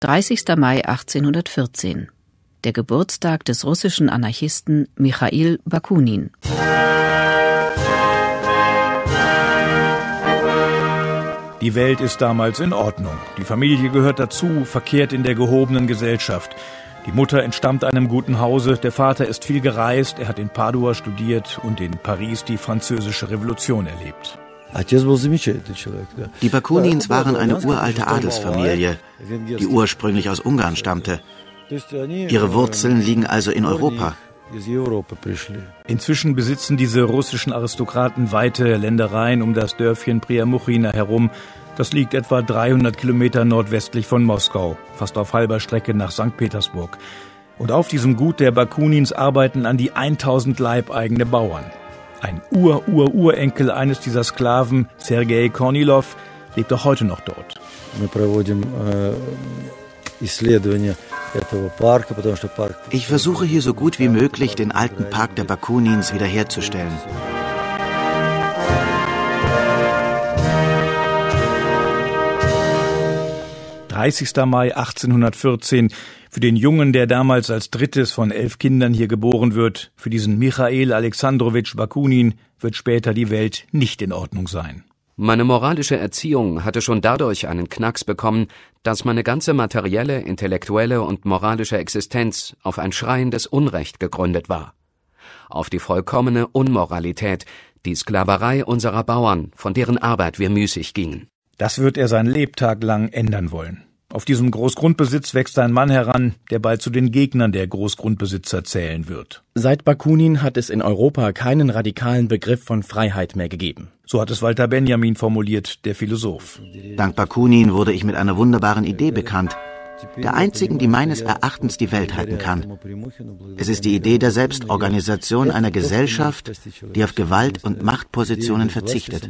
30. Mai 1814. Der Geburtstag des russischen Anarchisten Michail Bakunin. Die Welt ist damals in Ordnung. Die Familie gehört dazu, verkehrt in der gehobenen Gesellschaft. Die Mutter entstammt einem guten Hause, der Vater ist viel gereist, er hat in Padua studiert und in Paris die französische Revolution erlebt. Die Bakunins waren eine uralte Adelsfamilie, die ursprünglich aus Ungarn stammte. Ihre Wurzeln liegen also in Europa. Inzwischen besitzen diese russischen Aristokraten weite Ländereien um das Dörfchen Priamuchina herum. Das liegt etwa 300 Kilometer nordwestlich von Moskau, fast auf halber Strecke nach St. Petersburg. Und auf diesem Gut der Bakunins arbeiten an die 1000 leibeigene Bauern. Ein Urenkel eines dieser Sklaven, Sergei Kornilov, lebt auch heute noch dort. Ich versuche hier so gut wie möglich, den alten Park der Bakunins wiederherzustellen. »30. Mai 1814, für den Jungen, der damals als drittes von 11 Kindern hier geboren wird, für diesen Michail Alexandrowitsch Bakunin, wird später die Welt nicht in Ordnung sein.« Meine moralische Erziehung hatte schon dadurch einen Knacks bekommen, dass meine ganze materielle, intellektuelle und moralische Existenz auf ein schreiendes Unrecht gegründet war. Auf die vollkommene Unmoralität, die Sklaverei unserer Bauern, von deren Arbeit wir müßig gingen. Das wird er sein Lebtag lang ändern wollen. Auf diesem Großgrundbesitz wächst ein Mann heran, der bald zu den Gegnern der Großgrundbesitzer zählen wird. Seit Bakunin hat es in Europa keinen radikalen Begriff von Freiheit mehr gegeben. So hat es Walter Benjamin formuliert, der Philosoph. Dank Bakunin wurde ich mit einer wunderbaren Idee bekannt. Der einzigen, die meines Erachtens die Welt retten kann. Es ist die Idee der Selbstorganisation einer Gesellschaft, die auf Gewalt- und Machtpositionen verzichtet.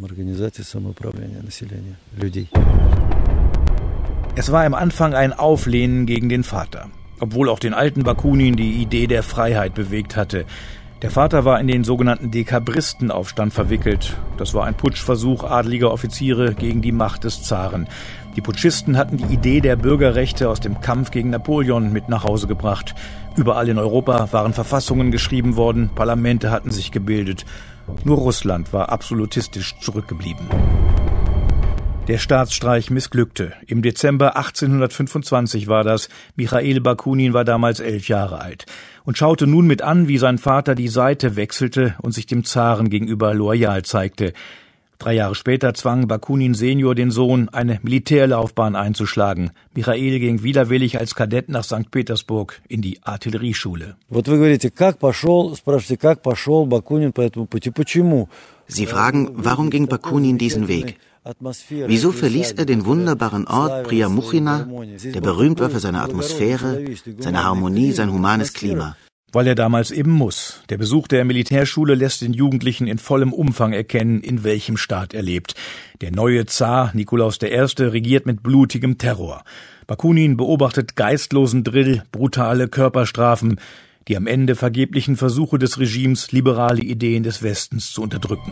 Es war im Anfang ein Auflehnen gegen den Vater, obwohl auch den alten Bakunin die Idee der Freiheit bewegt hatte. Der Vater war in den sogenannten Dekabristenaufstand verwickelt. Das war ein Putschversuch adeliger Offiziere gegen die Macht des Zaren. Die Putschisten hatten die Idee der Bürgerrechte aus dem Kampf gegen Napoleon mit nach Hause gebracht. Überall in Europa waren Verfassungen geschrieben worden, Parlamente hatten sich gebildet. Nur Russland war absolutistisch zurückgeblieben. Der Staatsstreich missglückte. Im Dezember 1825 war das. Michail Bakunin war damals 11 Jahre alt und schaute nun mit an, wie sein Vater die Seite wechselte und sich dem Zaren gegenüber loyal zeigte. 3 Jahre später zwang Bakunin Senior den Sohn, eine Militärlaufbahn einzuschlagen. Michail ging widerwillig als Kadett nach St. Petersburg in die Artillerieschule. Sie fragen, warum ging Bakunin diesen Weg? Wieso verließ er den wunderbaren Ort Priamuchina, der berühmt war für seine Atmosphäre, seine Harmonie, sein humanes Klima? Weil er damals eben muss. Der Besuch der Militärschule lässt den Jugendlichen in vollem Umfang erkennen, in welchem Staat er lebt. Der neue Zar Nikolaus I. regiert mit blutigem Terror. Bakunin beobachtet geistlosen Drill, brutale Körperstrafen, die am Ende vergeblichen Versuche des Regimes, liberale Ideen des Westens zu unterdrücken.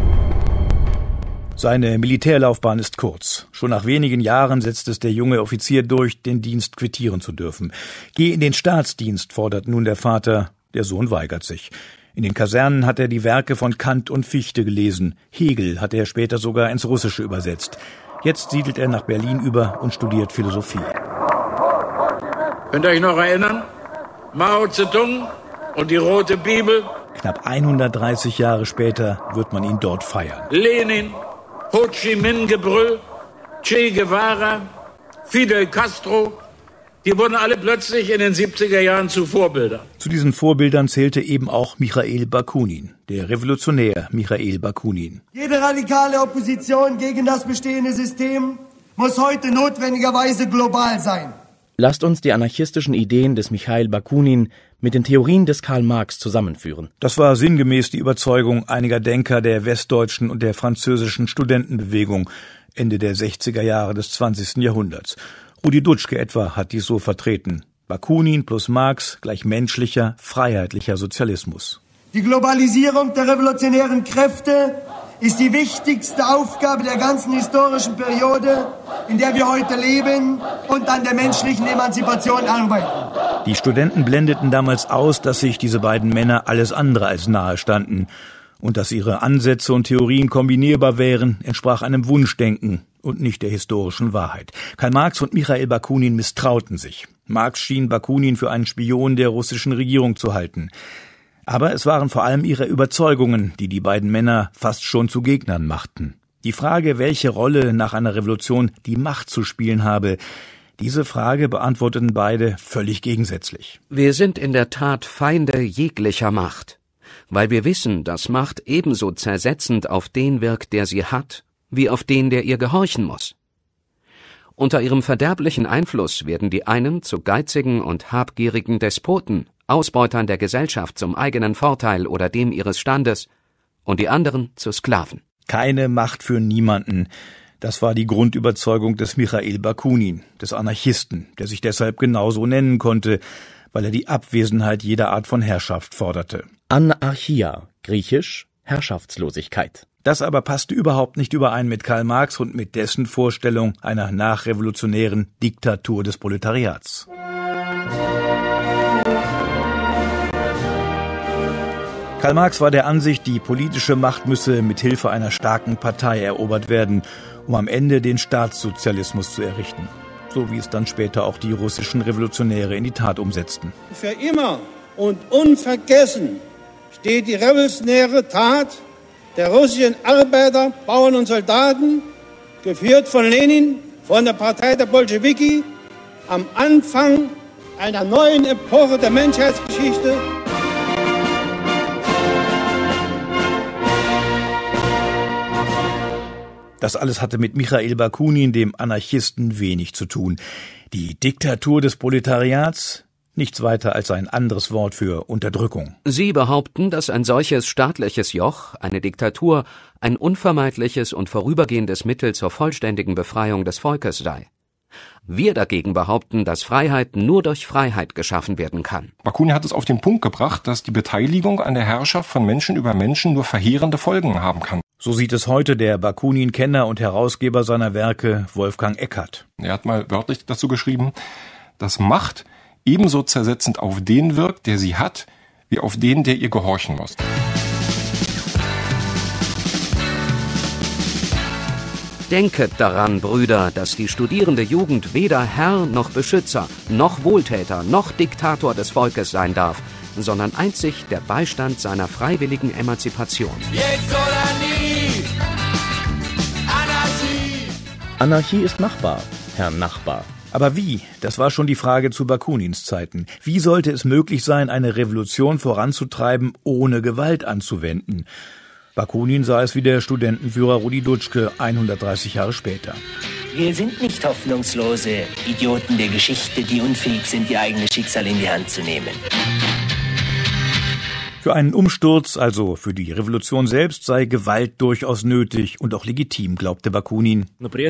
Seine Militärlaufbahn ist kurz. Schon nach wenigen Jahren setzt es der junge Offizier durch, den Dienst quittieren zu dürfen. Geh in den Staatsdienst, fordert nun der Vater. Der Sohn weigert sich. In den Kasernen hat er die Werke von Kant und Fichte gelesen. Hegel hat er später sogar ins Russische übersetzt. Jetzt siedelt er nach Berlin über und studiert Philosophie. Könnt ihr euch noch erinnern? Mao Zedong und die Rote Bibel. Knapp 130 Jahre später wird man ihn dort feiern. Lenin, Ho Chi Minh Gebrüll, Che Guevara, Fidel Castro, die wurden alle plötzlich in den 70er Jahren zu Vorbildern. Zu diesen Vorbildern zählte eben auch Michail Bakunin, der Revolutionär Michail Bakunin. Jede radikale Opposition gegen das bestehende System muss heute notwendigerweise global sein. Lasst uns die anarchistischen Ideen des Michail Bakunin mit den Theorien des Karl Marx zusammenführen. Das war sinngemäß die Überzeugung einiger Denker der westdeutschen und der französischen Studentenbewegung Ende der 60er Jahre des 20. Jahrhunderts. Rudi Dutschke etwa hat dies so vertreten. Bakunin plus Marx gleich menschlicher, freiheitlicher Sozialismus. Die Globalisierung der revolutionären Kräfte ist die wichtigste Aufgabe der ganzen historischen Periode, in der wir heute leben und an der menschlichen Emanzipation arbeiten. Die Studenten blendeten damals aus, dass sich diese beiden Männer alles andere als nahe standen. Und dass ihre Ansätze und Theorien kombinierbar wären, entsprach einem Wunschdenken und nicht der historischen Wahrheit. Karl Marx und Michail Bakunin misstrauten sich. Marx schien Bakunin für einen Spion der russischen Regierung zu halten. Aber es waren vor allem ihre Überzeugungen, die die beiden Männer fast schon zu Gegnern machten. Die Frage, welche Rolle nach einer Revolution die Macht zu spielen habe, diese Frage beantworteten beide völlig gegensätzlich. Wir sind in der Tat Feinde jeglicher Macht, weil wir wissen, dass Macht ebenso zersetzend auf den wirkt, der sie hat, wie auf den, der ihr gehorchen muss. Unter ihrem verderblichen Einfluss werden die einen zu geizigen und habgierigen Despoten, Ausbeutern der Gesellschaft zum eigenen Vorteil oder dem ihres Standes, und die anderen zu Sklaven. Keine Macht für niemanden. Das war die Grundüberzeugung des Michail Bakunin, des Anarchisten, der sich deshalb genauso nennen konnte, weil er die Abwesenheit jeder Art von Herrschaft forderte. Anarchia, griechisch Herrschaftslosigkeit. Das aber passte überhaupt nicht überein mit Karl Marx und mit dessen Vorstellung einer nachrevolutionären Diktatur des Proletariats. Karl Marx war der Ansicht, die politische Macht müsse mit Hilfe einer starken Partei erobert werden, um am Ende den Staatssozialismus zu errichten. So wie es dann später auch die russischen Revolutionäre in die Tat umsetzten. Für immer und unvergessen steht die revolutionäre Tat der russischen Arbeiter, Bauern und Soldaten, geführt von Lenin, von der Partei der Bolschewiki, am Anfang einer neuen Epoche der Menschheitsgeschichte. Das alles hatte mit Michail Bakunin, dem Anarchisten, wenig zu tun. Die Diktatur des Proletariats? Nichts weiter als ein anderes Wort für Unterdrückung. Sie behaupten, dass ein solches staatliches Joch, eine Diktatur, ein unvermeidliches und vorübergehendes Mittel zur vollständigen Befreiung des Volkes sei. Wir dagegen behaupten, dass Freiheit nur durch Freiheit geschaffen werden kann. Bakunin hat es auf den Punkt gebracht, dass die Beteiligung an der Herrschaft von Menschen über Menschen nur verheerende Folgen haben kann. So sieht es heute der Bakunin-Kenner und Herausgeber seiner Werke, Wolfgang Eckert. Er hat mal wörtlich dazu geschrieben, dass Macht ebenso zersetzend auf den wirkt, der sie hat, wie auf den, der ihr gehorchen muss. Denket daran, Brüder, dass die studierende Jugend weder Herr noch Beschützer, noch Wohltäter, noch Diktator des Volkes sein darf, sondern einzig der Beistand seiner freiwilligen Emanzipation. Jetzt oder nie! Anarchie! Anarchie ist machbar, Herr Nachbar. Aber wie? Das war schon die Frage zu Bakunins Zeiten. Wie sollte es möglich sein, eine Revolution voranzutreiben, ohne Gewalt anzuwenden? Bakunin sah es wie der Studentenführer Rudi Dutschke 130 Jahre später. Wir sind nicht hoffnungslose Idioten der Geschichte, die unfähig sind, ihr eigenes Schicksal in die Hand zu nehmen. Für einen Umsturz, also für die Revolution selbst, sei Gewalt durchaus nötig und auch legitim, glaubte Bakunin.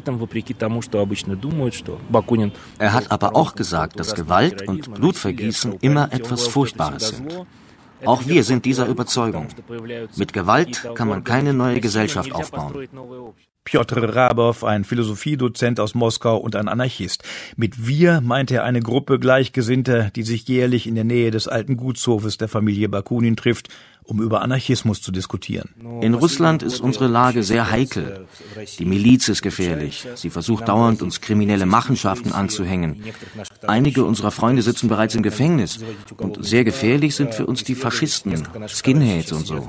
Er hat aber auch gesagt, dass Gewalt und Blutvergießen immer etwas Furchtbares sind. Auch wir sind dieser Überzeugung. Mit Gewalt kann man keine neue Gesellschaft aufbauen. Pjotr Rabow, ein Philosophiedozent aus Moskau und ein Anarchist. Mit wir meinte er eine Gruppe Gleichgesinnter, die sich jährlich in der Nähe des alten Gutshofes der Familie Bakunin trifft, um über Anarchismus zu diskutieren. In Russland ist unsere Lage sehr heikel. Die Miliz ist gefährlich. Sie versucht dauernd, uns kriminelle Machenschaften anzuhängen. Einige unserer Freunde sitzen bereits im Gefängnis. Und sehr gefährlich sind für uns die Faschisten, Skinheads und so.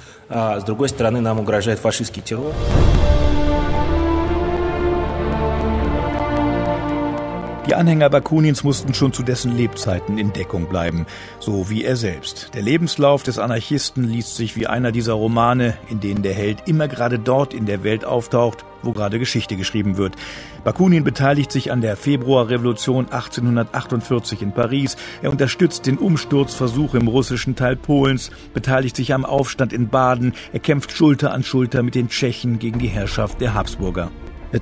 Die Anhänger Bakunins mussten schon zu dessen Lebzeiten in Deckung bleiben, so wie er selbst. Der Lebenslauf des Anarchisten liest sich wie einer dieser Romane, in denen der Held immer gerade dort in der Welt auftaucht, wo gerade Geschichte geschrieben wird. Bakunin beteiligt sich an der Februarrevolution 1848 in Paris. Er unterstützt den Umsturzversuch im russischen Teil Polens, beteiligt sich am Aufstand in Baden. Er kämpft Schulter an Schulter mit den Tschechen gegen die Herrschaft der Habsburger. Es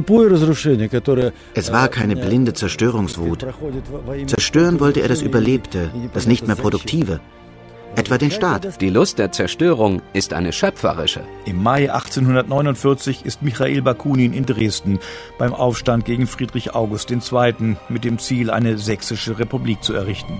war keine blinde Zerstörungswut. Zerstören wollte er das Überlebte, das nicht mehr Produktive. etwa den Staat. Die Lust der Zerstörung ist eine schöpferische. Im Mai 1849 ist Michail Bakunin in Dresden beim Aufstand gegen Friedrich August II. Mit dem Ziel, eine sächsische Republik zu errichten.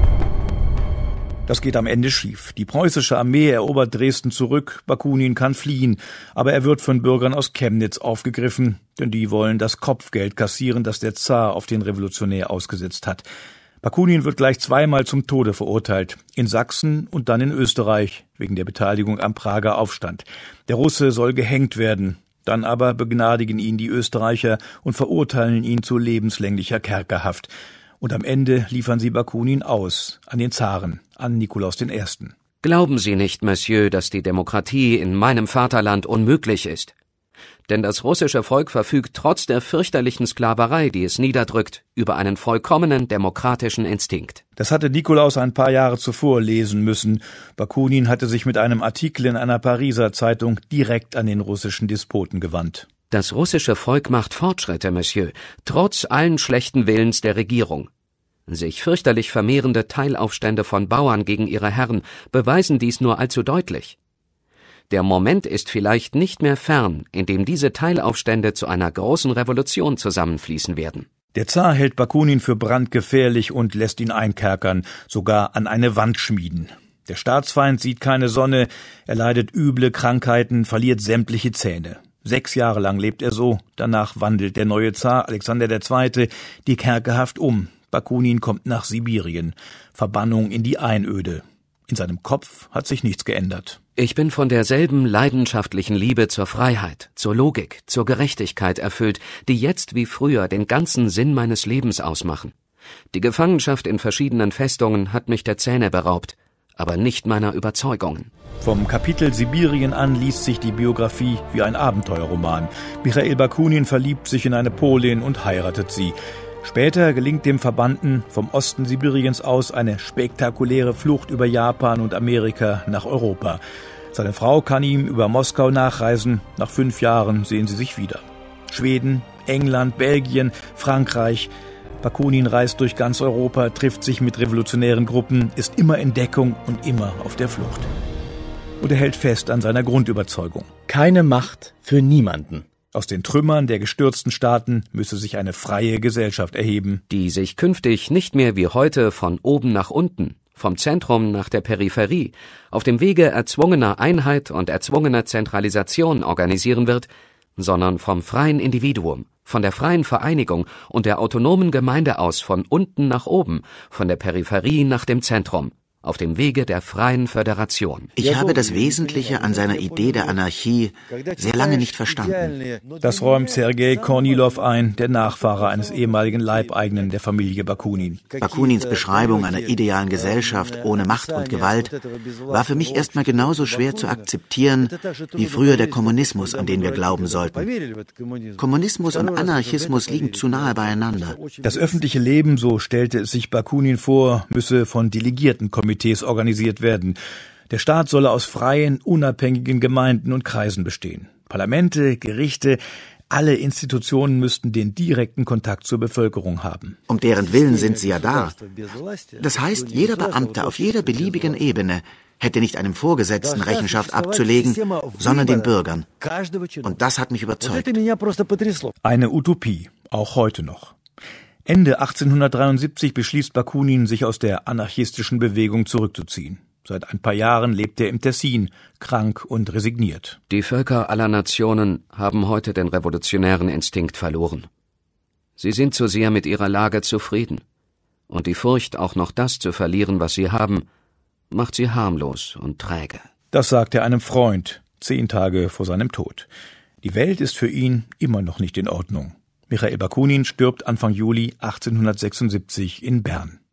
Das geht am Ende schief. Die preußische Armee erobert Dresden zurück, Bakunin kann fliehen, aber er wird von Bürgern aus Chemnitz aufgegriffen, denn die wollen das Kopfgeld kassieren, das der Zar auf den Revolutionär ausgesetzt hat. Bakunin wird gleich zweimal zum Tode verurteilt, in Sachsen und dann in Österreich, wegen der Beteiligung am Prager Aufstand. Der Russe soll gehängt werden, dann aber begnadigen ihn die Österreicher und verurteilen ihn zu lebenslänglicher Kerkerhaft. Und am Ende liefern sie Bakunin aus, an den Zaren, an Nikolaus I. Glauben Sie nicht, Monsieur, dass die Demokratie in meinem Vaterland unmöglich ist. Denn das russische Volk verfügt trotz der fürchterlichen Sklaverei, die es niederdrückt, über einen vollkommenen demokratischen Instinkt. Das hatte Nikolaus ein paar Jahre zuvor lesen müssen. Bakunin hatte sich mit einem Artikel in einer Pariser Zeitung direkt an den russischen Despoten gewandt. Das russische Volk macht Fortschritte, Monsieur, trotz allen schlechten Willens der Regierung. Sich fürchterlich vermehrende Teilaufstände von Bauern gegen ihre Herren beweisen dies nur allzu deutlich. Der Moment ist vielleicht nicht mehr fern, in dem diese Teilaufstände zu einer großen Revolution zusammenfließen werden. Der Zar hält Bakunin für brandgefährlich und lässt ihn einkerkern, sogar an eine Wand schmieden. Der Staatsfeind sieht keine Sonne, er leidet üble Krankheiten, verliert sämtliche Zähne. 6 Jahre lang lebt er so, danach wandelt der neue Zar Alexander II. Die Kerkerhaft um. Bakunin kommt nach Sibirien. Verbannung in die Einöde. In seinem Kopf hat sich nichts geändert. Ich bin von derselben leidenschaftlichen Liebe zur Freiheit, zur Logik, zur Gerechtigkeit erfüllt, die jetzt wie früher den ganzen Sinn meines Lebens ausmachen. Die Gefangenschaft in verschiedenen Festungen hat mich der Zähne beraubt, aber nicht meiner Überzeugungen. Vom Kapitel Sibirien an liest sich die Biografie wie ein Abenteuerroman. Michail Bakunin verliebt sich in eine Polin und heiratet sie. Später gelingt dem Verbannten vom Osten Sibiriens aus eine spektakuläre Flucht über Japan und Amerika nach Europa. Seine Frau kann ihm über Moskau nachreisen. Nach 5 Jahren sehen sie sich wieder. Schweden, England, Belgien, Frankreich. Bakunin reist durch ganz Europa, trifft sich mit revolutionären Gruppen, ist immer in Deckung und immer auf der Flucht. Und er hält fest an seiner Grundüberzeugung. Keine Macht für niemanden. Aus den Trümmern der gestürzten Staaten müsse sich eine freie Gesellschaft erheben, die sich künftig nicht mehr wie heute von oben nach unten, vom Zentrum nach der Peripherie, auf dem Wege erzwungener Einheit und erzwungener Zentralisation organisieren wird, sondern vom freien Individuum, von der freien Vereinigung und der autonomen Gemeinde aus von unten nach oben, von der Peripherie nach dem Zentrum, auf dem Wege der freien Föderation. Ich habe das Wesentliche an seiner Idee der Anarchie sehr lange nicht verstanden. Das räumt Sergei Kornilow ein, der Nachfahre eines ehemaligen Leibeigenen der Familie Bakunin. Bakunins Beschreibung einer idealen Gesellschaft ohne Macht und Gewalt war für mich erstmal genauso schwer zu akzeptieren wie früher der Kommunismus, an den wir glauben sollten. Kommunismus und Anarchismus liegen zu nahe beieinander. Das öffentliche Leben, so stellte es sich Bakunin vor, müsse von Delegiertenkomitees organisiert werden. Der Staat solle aus freien, unabhängigen Gemeinden und Kreisen bestehen. Parlamente, Gerichte, alle Institutionen müssten den direkten Kontakt zur Bevölkerung haben. Um deren Willen sind sie ja da. Das heißt, jeder Beamte auf jeder beliebigen Ebene hätte nicht einem Vorgesetzten Rechenschaft abzulegen, sondern den Bürgern. Und das hat mich überzeugt. Eine Utopie, auch heute noch. Ende 1873 beschließt Bakunin, sich aus der anarchistischen Bewegung zurückzuziehen. Seit ein paar Jahren lebt er im Tessin, krank und resigniert. Die Völker aller Nationen haben heute den revolutionären Instinkt verloren. Sie sind zu sehr mit ihrer Lage zufrieden. Und die Furcht, auch noch das zu verlieren, was sie haben, macht sie harmlos und träge. Das sagt er einem Freund, 10 Tage vor seinem Tod. Die Welt ist für ihn immer noch nicht in Ordnung. Michail Bakunin stirbt Anfang Juli 1876 in Bern.